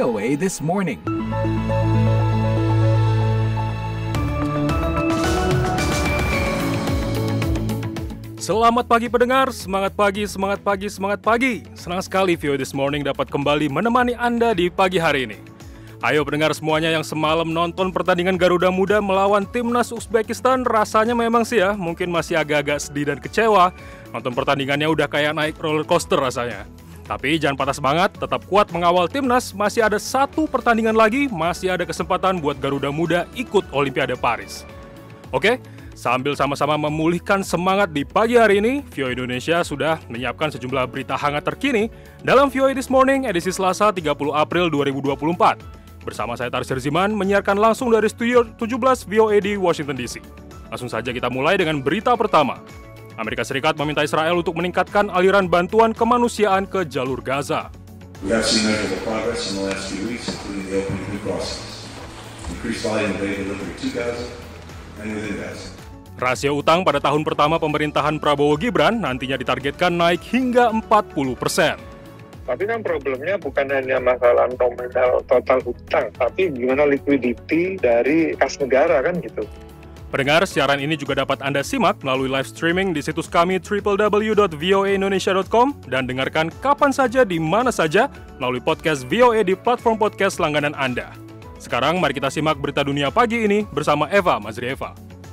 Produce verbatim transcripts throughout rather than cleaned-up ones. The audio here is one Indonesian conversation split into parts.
O A This Morning. Selamat pagi pendengar, semangat pagi, semangat pagi, semangat pagi. Senang sekali V O A This Morning dapat kembali menemani Anda di pagi hari ini. Ayo pendengar semuanya yang semalam nonton pertandingan Garuda Muda melawan Timnas Uzbekistan, rasanya memang sih ya, mungkin masih agak-agak sedih dan kecewa. Nonton pertandingannya udah kayak naik roller coaster rasanya. Tapi jangan patah semangat, tetap kuat mengawal Timnas, masih ada satu pertandingan lagi, masih ada kesempatan buat Garuda Muda ikut Olimpiade Paris. Oke? Sambil sama-sama memulihkan semangat di pagi hari ini, V O A Indonesia sudah menyiapkan sejumlah berita hangat terkini dalam V O A This Morning edisi Selasa tiga puluh April dua ribu dua puluh empat. Bersama saya Taris Herziman menyiarkan langsung dari Studio tujuh belas V O A di Washington D C. Langsung saja kita mulai dengan berita pertama. Amerika Serikat meminta Israel untuk meningkatkan aliran bantuan kemanusiaan ke jalur Gaza. We have seen measurable progress in the last few weeks, including the opening of new crossings, increased volume of aid delivery to Gaza and within Gaza. Rasio utang pada tahun pertama pemerintahan Prabowo Gibran nantinya ditargetkan naik hingga empat puluh persen. Tapi kan problemnya bukan hanya masalah nominal total utang, tapi gimana liquidity dari kas negara kan gitu. Pendengar, siaran ini juga dapat Anda simak melalui live streaming di situs kami w w w dot v o a indonesia dot com dan dengarkan kapan saja di mana saja melalui podcast V O A di platform podcast langganan Anda. Sekarang mari kita simak berita dunia pagi ini bersama Eva Mazrieva.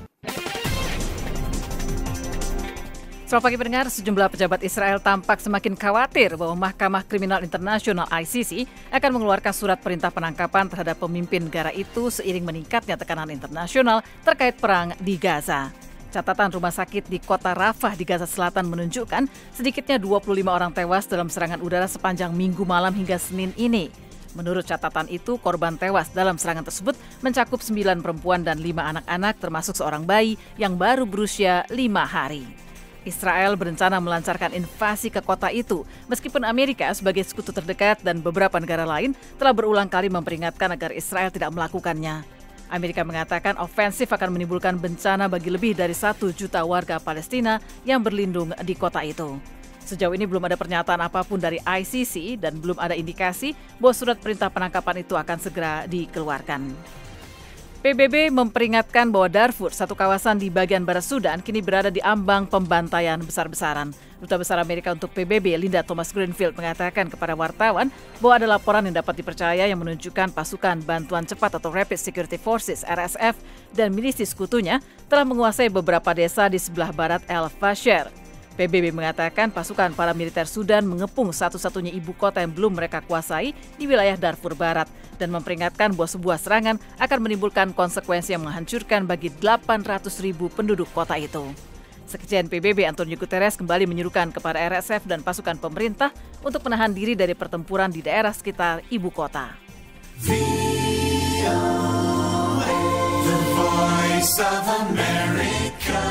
Selamat pagi pendengar, sejumlah pejabat Israel tampak semakin khawatir bahwa Mahkamah Kriminal Internasional I C C akan mengeluarkan surat perintah penangkapan terhadap pemimpin negara itu seiring meningkatnya tekanan internasional terkait perang di Gaza. Catatan rumah sakit di kota Rafah di Gaza Selatan menunjukkan sedikitnya dua puluh lima orang tewas dalam serangan udara sepanjang Minggu malam hingga Senin ini. Menurut catatan itu, korban tewas dalam serangan tersebut mencakup sembilan perempuan dan lima anak-anak termasuk seorang bayi yang baru berusia lima hari. Israel berencana melancarkan invasi ke kota itu, meskipun Amerika sebagai sekutu terdekat dan beberapa negara lain telah berulang kali memperingatkan agar Israel tidak melakukannya. Amerika mengatakan ofensif akan menimbulkan bencana bagi lebih dari satu juta warga Palestina yang berlindung di kota itu. Sejauh ini belum ada pernyataan apapun dari I C C dan belum ada indikasi bahwa surat perintah penangkapan itu akan segera dikeluarkan. P B B memperingatkan bahwa Darfur, satu kawasan di bagian barat Sudan, kini berada di ambang pembantaian besar-besaran. Duta Besar Amerika untuk P B B, Linda Thomas-Greenfield, mengatakan kepada wartawan bahwa ada laporan yang dapat dipercaya yang menunjukkan pasukan bantuan cepat atau Rapid Security Forces R S F dan milisi sekutunya telah menguasai beberapa desa di sebelah barat El Fasher. P B B mengatakan pasukan paramiliter Sudan mengepung satu-satunya ibu kota yang belum mereka kuasai di wilayah Darfur Barat dan memperingatkan bahwa sebuah serangan akan menimbulkan konsekuensi yang menghancurkan bagi delapan ratus ribu penduduk kota itu. Sekjen P B B Antonio Guterres kembali menyerukan kepada R S F dan pasukan pemerintah untuk menahan diri dari pertempuran di daerah sekitar ibu kota. V O A, The Voice of America.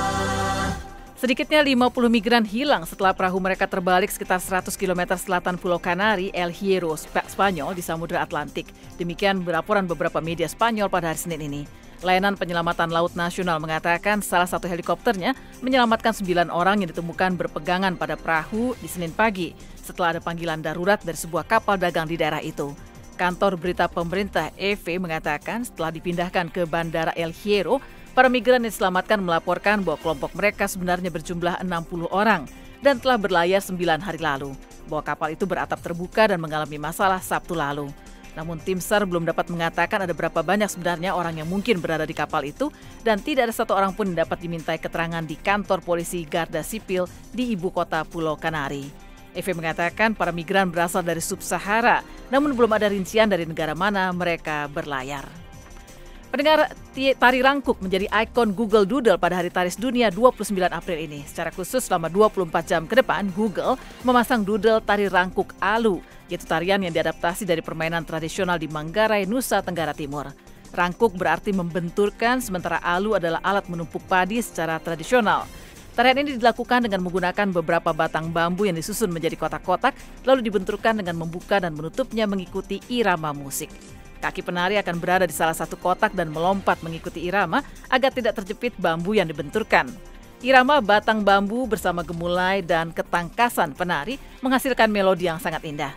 Sedikitnya lima puluh migran hilang setelah perahu mereka terbalik sekitar seratus kilometer selatan Pulau Kanari, El Hierro, Spanyol di Samudra Atlantik. Demikian laporan beberapa media Spanyol pada hari Senin ini. Layanan Penyelamatan Laut Nasional mengatakan salah satu helikopternya menyelamatkan sembilan orang yang ditemukan berpegangan pada perahu di Senin pagi setelah ada panggilan darurat dari sebuah kapal dagang di daerah itu. Kantor berita pemerintah E V mengatakan setelah dipindahkan ke Bandara El Hierro, para migran yang diselamatkan melaporkan bahwa kelompok mereka sebenarnya berjumlah enam puluh orang dan telah berlayar sembilan hari lalu, bahwa kapal itu beratap terbuka dan mengalami masalah Sabtu lalu. Namun tim SAR belum dapat mengatakan ada berapa banyak sebenarnya orang yang mungkin berada di kapal itu dan tidak ada satu orang pun yang dapat dimintai keterangan di kantor polisi Garda Sipil di ibu kota Pulau Kanari. E V mengatakan para migran berasal dari Sub-Sahara, namun belum ada rincian dari negara mana mereka berlayar. Pendengar, tari rangkuk menjadi ikon Google Doodle pada Hari Taris Dunia dua puluh sembilan April ini. Secara khusus selama dua puluh empat jam ke depan, Google memasang doodle tari rangkuk Alu, yaitu tarian yang diadaptasi dari permainan tradisional di Manggarai, Nusa Tenggara Timur. Rangkuk berarti membenturkan, sementara Alu adalah alat menumpuk padi secara tradisional. Tarian ini dilakukan dengan menggunakan beberapa batang bambu yang disusun menjadi kotak-kotak, lalu dibenturkan dengan membuka dan menutupnya mengikuti irama musik. Kaki penari akan berada di salah satu kotak dan melompat mengikuti irama agar tidak terjepit bambu yang dibenturkan. Irama batang bambu bersama gemulai dan ketangkasan penari menghasilkan melodi yang sangat indah.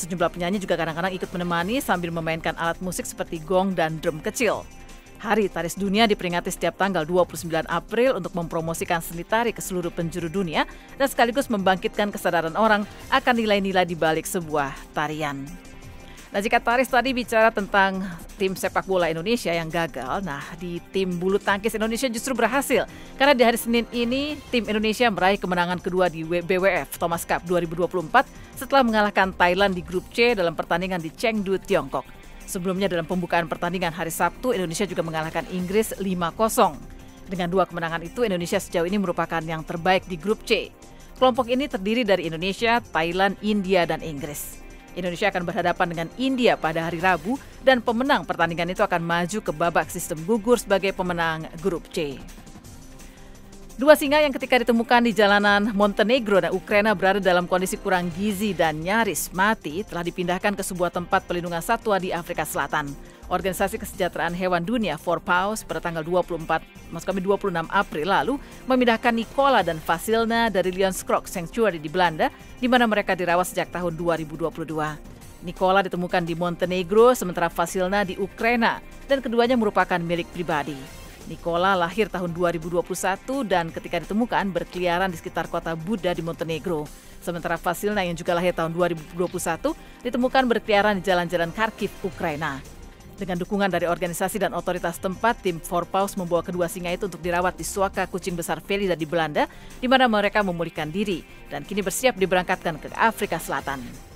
Sejumlah penyanyi juga kadang-kadang ikut menemani sambil memainkan alat musik seperti gong dan drum kecil. Hari Taris Dunia diperingati setiap tanggal dua puluh sembilan April untuk mempromosikan seni tari ke seluruh penjuru dunia dan sekaligus membangkitkan kesadaran orang akan nilai-nilai di balik sebuah tarian. Nah, jika Taris tadi bicara tentang tim sepak bola Indonesia yang gagal, nah di tim bulu tangkis Indonesia justru berhasil. Karena di hari Senin ini, tim Indonesia meraih kemenangan kedua di B W F Thomas Cup dua ribu dua puluh empat setelah mengalahkan Thailand di grup C dalam pertandingan di Chengdu, Tiongkok. Sebelumnya dalam pembukaan pertandingan hari Sabtu, Indonesia juga mengalahkan Inggris lima kosong. Dengan dua kemenangan itu, Indonesia sejauh ini merupakan yang terbaik di grup C. Kelompok ini terdiri dari Indonesia, Thailand, India, dan Inggris. Indonesia akan berhadapan dengan India pada hari Rabu dan pemenang pertandingan itu akan maju ke babak sistem gugur sebagai pemenang grup C. Dua singa yang ketika ditemukan di jalanan Montenegro dan Ukraina berada dalam kondisi kurang gizi dan nyaris mati telah dipindahkan ke sebuah tempat pelindungan satwa di Afrika Selatan. Organisasi Kesejahteraan Hewan Dunia four paws pada tanggal dua puluh empat, maksud kami dua puluh enam April lalu memindahkan Nikola dan Vasilna dari Lionskrog Sanctuary di Belanda, di mana mereka dirawat sejak tahun dua ribu dua puluh dua. Nikola ditemukan di Montenegro, sementara Vasilna di Ukraina, dan keduanya merupakan milik pribadi. Nikola lahir tahun dua ribu dua puluh satu dan ketika ditemukan berkeliaran di sekitar kota Buda di Montenegro. Sementara Vasilna yang juga lahir tahun dua ribu dua puluh satu ditemukan berkeliaran di jalan-jalan Kharkiv, Ukraina. Dengan dukungan dari organisasi dan otoritas tempat, tim four paws membawa kedua singa itu untuk dirawat di Suaka Kucing Besar Velida di Belanda, di mana mereka memulihkan diri dan kini bersiap diberangkatkan ke Afrika Selatan.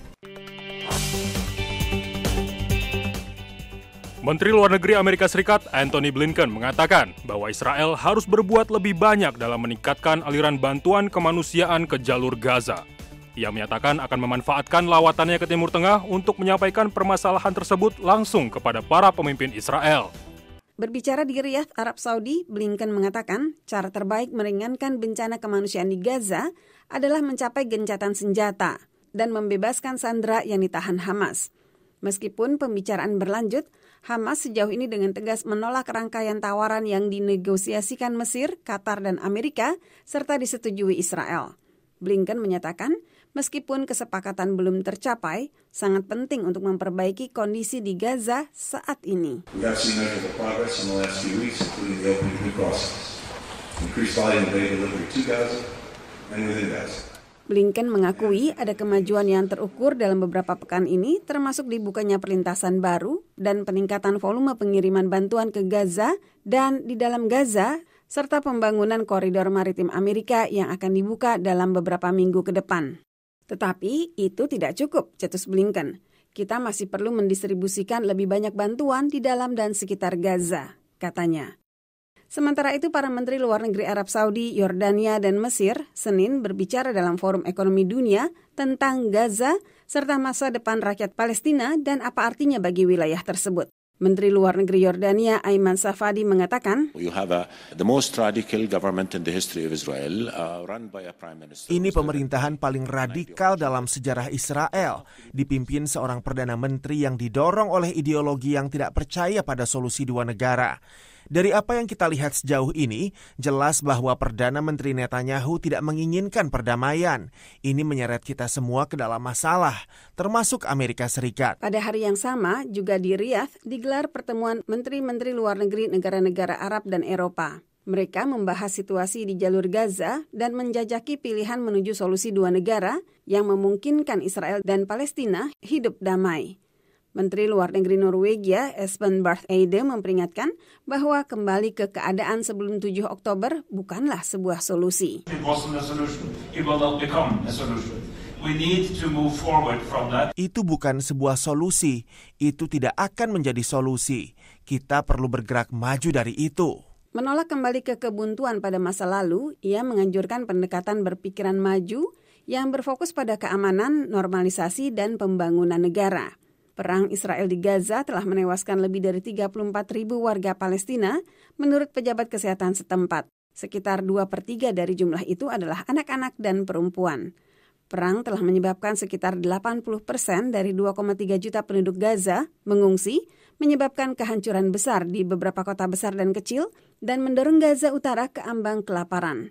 Menteri Luar Negeri Amerika Serikat Antony Blinken mengatakan bahwa Israel harus berbuat lebih banyak dalam meningkatkan aliran bantuan kemanusiaan ke jalur Gaza. Ia menyatakan akan memanfaatkan lawatannya ke Timur Tengah untuk menyampaikan permasalahan tersebut langsung kepada para pemimpin Israel. Berbicara di Riyadh, Arab Saudi, Blinken mengatakan cara terbaik meringankan bencana kemanusiaan di Gaza adalah mencapai gencatan senjata dan membebaskan sandera yang ditahan Hamas. Meskipun pembicaraan berlanjut, Hamas sejauh ini dengan tegas menolak rangkaian tawaran yang dinegosiasikan Mesir, Qatar, dan Amerika, serta disetujui Israel. Blinken menyatakan, meskipun kesepakatan belum tercapai, sangat penting untuk memperbaiki kondisi di Gaza saat ini. We have seen measurable progress in the last few weeks, including the opening of new crossings, increased volume of aid delivery to Gaza and within Gaza. Blinken mengakui ada kemajuan yang terukur dalam beberapa pekan ini, termasuk dibukanya perlintasan baru dan peningkatan volume pengiriman bantuan ke Gaza dan di dalam Gaza, serta pembangunan koridor maritim Amerika yang akan dibuka dalam beberapa minggu ke depan. Tetapi itu tidak cukup, cetus Blinken. Kita masih perlu mendistribusikan lebih banyak bantuan di dalam dan sekitar Gaza, katanya. Sementara itu, para Menteri Luar Negeri Arab Saudi, Yordania, dan Mesir Senin berbicara dalam Forum Ekonomi Dunia tentang Gaza serta masa depan rakyat Palestina dan apa artinya bagi wilayah tersebut. Menteri Luar Negeri Yordania Ayman Safadi mengatakan, You have a, the most radical government in the history of Israel, uh, run by a prime minister. Ini pemerintahan paling radikal dalam sejarah Israel, dipimpin seorang perdana menteri yang didorong oleh ideologi yang tidak percaya pada solusi dua negara. Dari apa yang kita lihat sejauh ini, jelas bahwa Perdana Menteri Netanyahu tidak menginginkan perdamaian. Ini menyeret kita semua ke dalam masalah, termasuk Amerika Serikat. Pada hari yang sama, juga di Riyadh digelar pertemuan Menteri-Menteri Luar Negeri negara-negara Arab dan Eropa. Mereka membahas situasi di jalur Gaza dan menjajaki pilihan menuju solusi dua negara yang memungkinkan Israel dan Palestina hidup damai. Menteri Luar Negeri Norwegia, Espen Barth Eide, memperingatkan bahwa kembali ke keadaan sebelum tujuh Oktober bukanlah sebuah solusi. It wasn't a solution. It will not become a solution. We need to move forward from that. Itu bukan sebuah solusi. Itu tidak akan menjadi solusi. Kita perlu bergerak maju dari itu. Menolak kembali ke kebuntuan pada masa lalu, ia menganjurkan pendekatan berpikiran maju yang berfokus pada keamanan, normalisasi, dan pembangunan negara. Perang Israel di Gaza telah menewaskan lebih dari tiga puluh empat ribu warga Palestina menurut pejabat kesehatan setempat. Sekitar dua per tiga dari jumlah itu adalah anak-anak dan perempuan. Perang telah menyebabkan sekitar delapan puluh persen dari dua koma tiga juta penduduk Gaza mengungsi, menyebabkan kehancuran besar di beberapa kota besar dan kecil, dan mendorong Gaza Utara ke ambang kelaparan.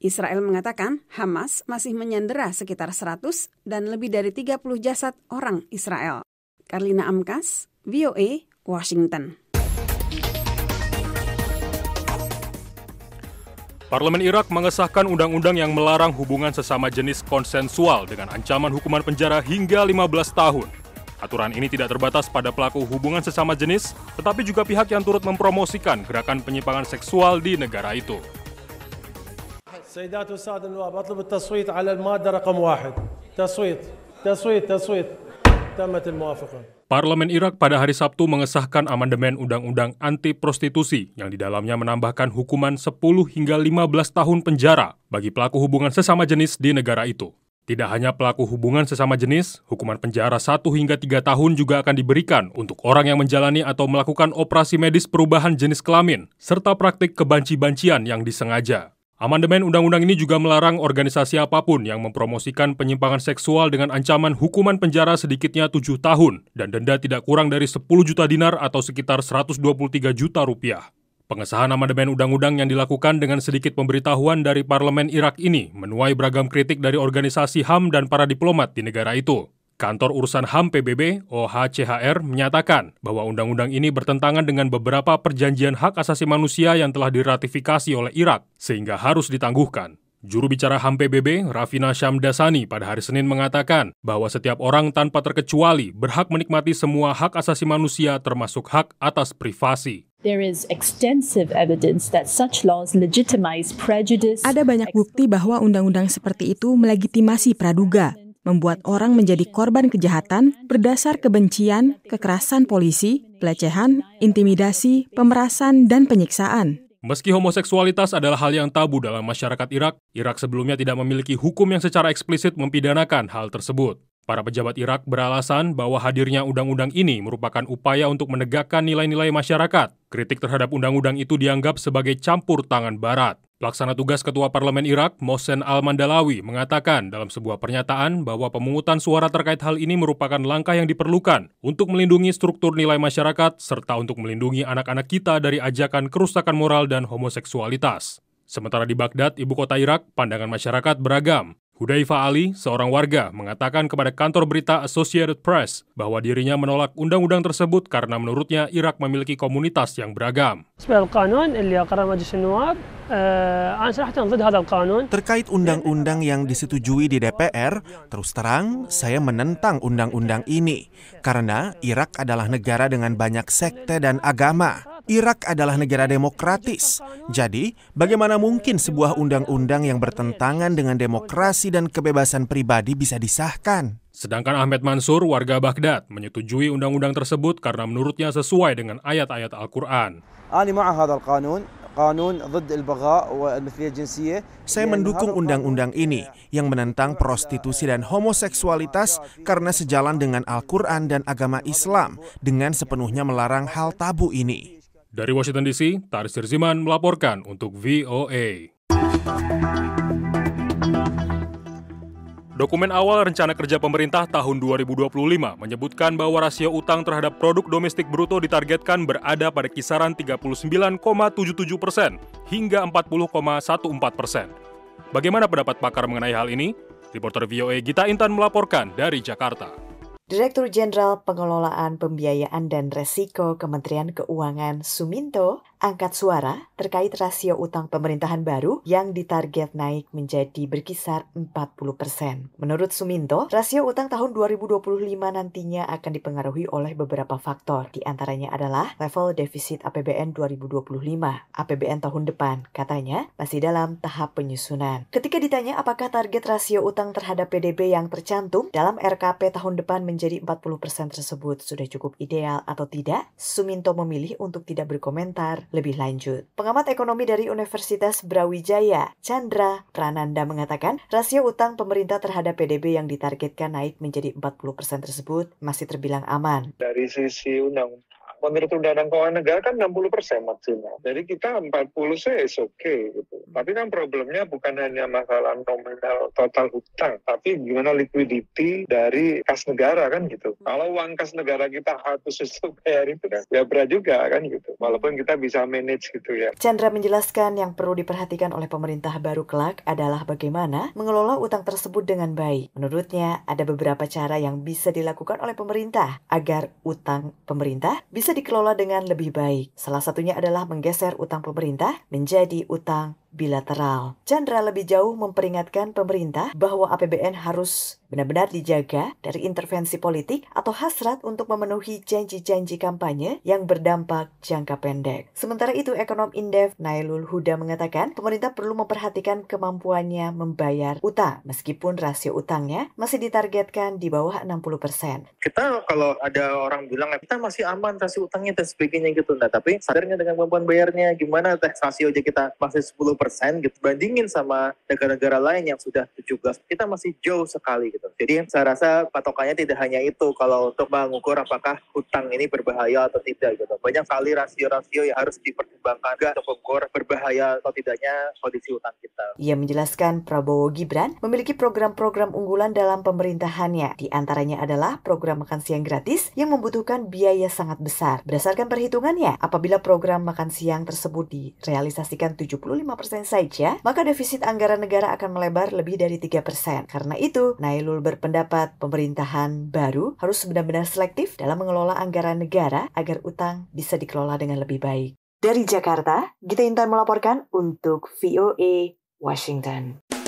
Israel mengatakan Hamas masih menyandera sekitar seratus dan lebih dari tiga puluh jasad orang Israel. Karlina Amkas, V O A, Washington. Parlemen Irak mengesahkan undang-undang yang melarang hubungan sesama jenis konsensual dengan ancaman hukuman penjara hingga lima belas tahun. Aturan ini tidak terbatas pada pelaku hubungan sesama jenis, tetapi juga pihak yang turut mempromosikan gerakan penyimpangan seksual di negara itu. سيدات والسادة النواب أطلب التصويت على المادة رقم واحد. تصويت تصويت تصويت تمت الموافقة. Parlemen Irak pada hari Sabtu mengesahkan amandemen Undang-Undang Anti Prostitusi yang di dalamnya menambahkan hukuman sepuluh hingga lima belas tahun penjara bagi pelaku hubungan sesama jenis di negara itu. Tidak hanya pelaku hubungan sesama jenis, hukuman penjara satu hingga tiga tahun juga akan diberikan untuk orang yang menjalani atau melakukan operasi medis perubahan jenis kelamin, serta praktik kebanci-bancian yang disengaja. Amandemen undang-undang ini juga melarang organisasi apapun yang mempromosikan penyimpangan seksual dengan ancaman hukuman penjara sedikitnya tujuh tahun dan denda tidak kurang dari sepuluh juta dinar atau sekitar seratus dua puluh tiga juta rupiah. Pengesahan amandemen undang-undang yang dilakukan dengan sedikit pemberitahuan dari Parlemen Irak ini menuai beragam kritik dari organisasi H A M dan para diplomat di negara itu. Kantor Urusan H A M P B B, O H C H R, menyatakan bahwa undang-undang ini bertentangan dengan beberapa perjanjian hak asasi manusia yang telah diratifikasi oleh Irak, sehingga harus ditangguhkan. Juru bicara H A M P B B, Rafina Syamdasani, pada hari Senin mengatakan bahwa setiap orang tanpa terkecuali berhak menikmati semua hak asasi manusia termasuk hak atas privasi. There is extensive evidence that such laws legitimize prejudice. Ada banyak bukti bahwa undang-undang seperti itu melegitimasi praduga, membuat orang menjadi korban kejahatan berdasar kebencian, kekerasan polisi, pelecehan, intimidasi, pemerasan, dan penyiksaan. Meski homoseksualitas adalah hal yang tabu dalam masyarakat Irak, Irak sebelumnya tidak memiliki hukum yang secara eksplisit mempidanakan hal tersebut. Para pejabat Irak beralasan bahwa hadirnya undang-undang ini merupakan upaya untuk menegakkan nilai-nilai masyarakat. Kritik terhadap undang-undang itu dianggap sebagai campur tangan Barat. Pelaksana tugas Ketua Parlemen Irak, Mohsen Al-Mandalawi, mengatakan dalam sebuah pernyataan bahwa pemungutan suara terkait hal ini merupakan langkah yang diperlukan untuk melindungi struktur nilai masyarakat serta untuk melindungi anak-anak kita dari ajakan kerusakan moral dan homoseksualitas. Sementara di Baghdad, ibu kota Irak, pandangan masyarakat beragam. Hudayfa Ali, seorang warga, mengatakan kepada kantor berita Associated Press bahwa dirinya menolak undang-undang tersebut karena menurutnya Irak memiliki komunitas yang beragam. Terkait undang-undang yang disetujui di D P R, terus terang saya menentang undang-undang ini karena Irak adalah negara dengan banyak sekte dan agama. Irak adalah negara demokratis. Jadi, bagaimana mungkin sebuah undang-undang yang bertentangan dengan demokrasi dan kebebasan pribadi bisa disahkan? Sedangkan Ahmed Mansur, warga Baghdad, menyetujui undang-undang tersebut karena menurutnya sesuai dengan ayat-ayat Al-Quran. Saya mendukung undang-undang ini yang menentang prostitusi dan homoseksualitas karena sejalan dengan Al-Quran dan agama Islam dengan sepenuhnya melarang hal tabu ini. Dari Washington D C, Taris Sirziman melaporkan untuk V O A. Dokumen awal rencana kerja pemerintah tahun dua ribu dua puluh lima menyebutkan bahwa rasio utang terhadap produk domestik bruto ditargetkan berada pada kisaran tiga puluh sembilan koma tujuh tujuh persen hingga empat puluh koma empat belas persen. Bagaimana pendapat pakar mengenai hal ini? Reporter V O A Gita Intan melaporkan dari Jakarta. Direktur Jenderal Pengelolaan Pembiayaan dan Resiko Kementerian Keuangan Suminto angkat suara terkait rasio utang pemerintahan baru yang ditarget naik menjadi berkisar empat puluh persen. Menurut Suminto, rasio utang tahun dua ribu dua puluh lima nantinya akan dipengaruhi oleh beberapa faktor. Di antaranya adalah level defisit A P B N dua ribu dua puluh lima. A P B N tahun depan, katanya, masih dalam tahap penyusunan. Ketika ditanya apakah target rasio utang terhadap P D B yang tercantum dalam R K P tahun depan menjadi empat puluh persen tersebut sudah cukup ideal atau tidak, Suminto memilih untuk tidak berkomentar lebih lanjut. Pengamat ekonomi dari Universitas Brawijaya, Chandra Prananda, mengatakan rasio utang pemerintah terhadap P D B yang ditargetkan naik menjadi empat puluh persen tersebut masih terbilang aman. Dari sisi undang menurut Undang-Undang Keuangan Negara kan enam puluh persen maksimal. Jadi kita empat puluh sih is okay gitu. Tapi kan problemnya bukan hanya masalah nominal total hutang, tapi gimana liquidity dari kas negara kan gitu. Kalau uang kas negara kita harus untuk bayar itu kan ya berat juga kan gitu. Walaupun kita bisa manage gitu ya. Chandra menjelaskan yang perlu diperhatikan oleh pemerintah baru kelak adalah bagaimana mengelola utang tersebut dengan baik. Menurutnya ada beberapa cara yang bisa dilakukan oleh pemerintah agar utang pemerintah bisa dikelola dengan lebih baik. Salah satunya adalah menggeser utang pemerintah menjadi utang bilateral. Chandra lebih jauh memperingatkan pemerintah bahwa A P B N harus benar-benar dijaga dari intervensi politik atau hasrat untuk memenuhi janji-janji kampanye yang berdampak jangka pendek. Sementara itu, ekonom Indef Nailul Huda mengatakan pemerintah perlu memperhatikan kemampuannya membayar utang meskipun rasio utangnya masih ditargetkan di bawah enam puluh persen. Kita kalau ada orang bilang kita masih aman rasio utangnya dan sebagainya gitu, nah tapi sadarnya dengan kemampuan bayarnya gimana, teks rasio aja kita masih sepuluh persen gitu, bandingin sama negara-negara lain yang sudah tujuh belas, kita masih jauh sekali gitu. Jadi saya rasa patokannya tidak hanya itu kalau untuk mengukur apakah hutang ini berbahaya atau tidak gitu. Banyak sekali rasio-rasio yang harus dipertimbangkan untuk mengukur berbahaya atau tidaknya kondisi hutang kita. Ia menjelaskan Prabowo Gibran memiliki program-program unggulan dalam pemerintahannya. Di antaranya adalah program makan siang gratis yang membutuhkan biaya sangat besar. Berdasarkan perhitungannya, apabila program makan siang tersebut direalisasikan tujuh puluh lima persen saja, maka defisit anggaran negara akan melebar lebih dari tiga persen. Karena itu, Nailul berpendapat pemerintahan baru harus benar-benar selektif dalam mengelola anggaran negara agar utang bisa dikelola dengan lebih baik. Dari Jakarta, Gita Intan melaporkan untuk V O A Washington.